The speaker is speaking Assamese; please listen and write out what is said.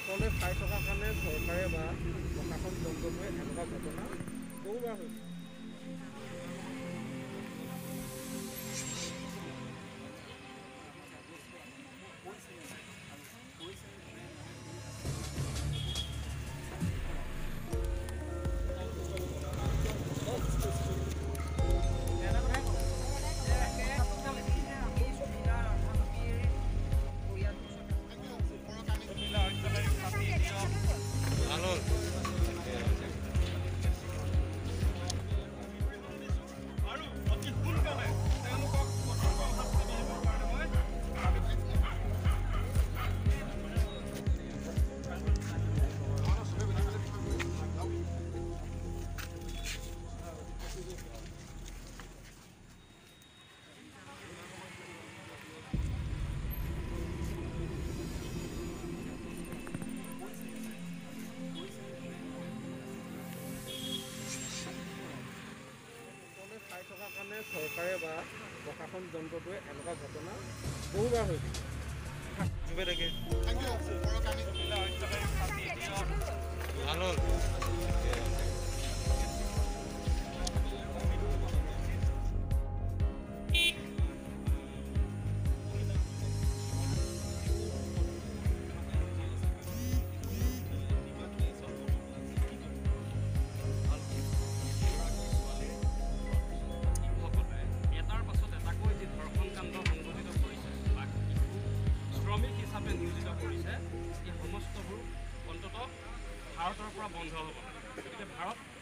সকলে চাই থকাৰ কাৰণে চৰকাৰে বা প্ৰশাসন তন্ত্ৰটোৱে এনেকুৱা ঘটনা বহুবাৰ হৈছে। চাই থকাৰ কাৰণে চৰকাৰে বা প্ৰশাসন তন্ত্ৰটোৱে এনেকুৱা ঘটনা বহুবাৰ হৈছে। নিয়োজিত কৰিছে এই সমস্তবোৰ অন্ততঃ ভাৰতৰ পৰা বন্ধ হ'ব। গতিকে ভাৰত